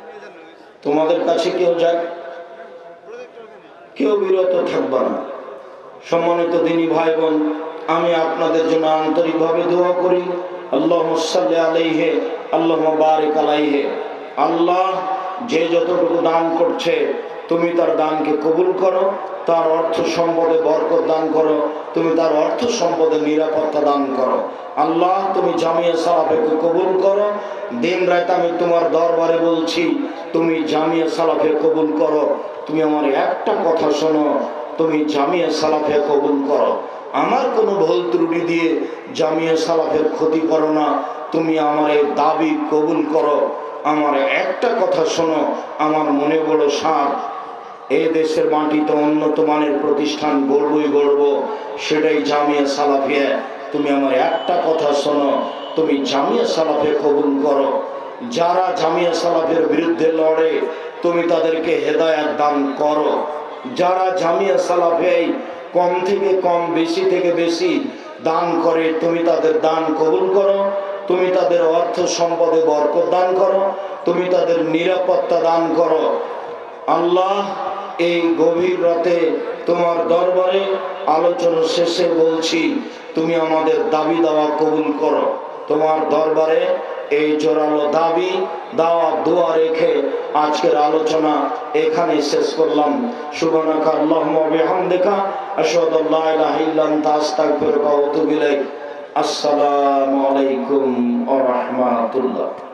Speaker 2: তোমাদের কাছে কেউ যায়? কেউ বিরত থাকবা না। সম্মানিত দিনী ভাই বোন, আমি আপনাদের জন্য আন্তরিকভাবে দোয়া করি, আল্লাহুম্মা সাল্লি আলাইহি আল্লাহুম্মা বারিক আলাইহি। আল্লাহ যে যতটুকু দান করছে তুমি তার দানকে কবুল করো, তার অর্থ সম্পদে বরকত দান করো, তুমি তার অর্থ সম্পদে নিরাপত্তা দান করো। আল্লাহ তুমি জামিয়া সালাফিকে কবুল করো। দিন রাত আমি তোমার দরবারে বলছি, তুমি জামিয়া সালাফে কবুল করো। তুমি আমার একটা কথা শোনো, তুমি জামিয়া সালাফে কবুল করো। আমার কোনো ভুল ত্রুটি দিয়ে জামিয়া সালাফের ক্ষতি করো না, তুমি আমার এই দাবি কবুল করো। আমার একটা কথা শোনো, আমার মনে বড় সাধ, এই দেশের মাটিতে উন্নত মানের প্রতিষ্ঠান গড়বই গড়ব, সেটাই জামিয়া সালাফিয়া। তুমি আমার একটা কথা শোনো, তুমি জামিয়া সালাফে কবুল করো। যারা জামিয়া সালাফের বিরুদ্ধে লড়ে তুমি তাদেরকে হেদায়েত দান করো। যারা জামিয়া সালাফে কম থেকে কম, বেশি থেকে বেশি দান করে তুমি তাদের দান কবুল করো। তুমি তাদের অর্থ সম্পদে বরকত দান করো, তুমি তাদের নিরাপত্তা দান করো। আল্লাহ এই গভীর রাতে তোমার দরবারে আলোচনা শেষে বলছি, তুমি আমাদের দাবি দাওয়া কবুল করো। তোমার দরবারে এই জোরালো দাবি দাওয়া দোয়া রেখে আজকের আলোচনা এখানে শেষ করলাম। সুবহানাকা আল্লাহুম্মা ওয়া বিহামদিকা আশহাদু আল্লা ইলাহা ইল্লা আনতা আস্তাগফিরুকা ওয়া আতুবু ইলাইক। আসসালামু আলাইকুম ওয়া রাহমাতুল্লাহ।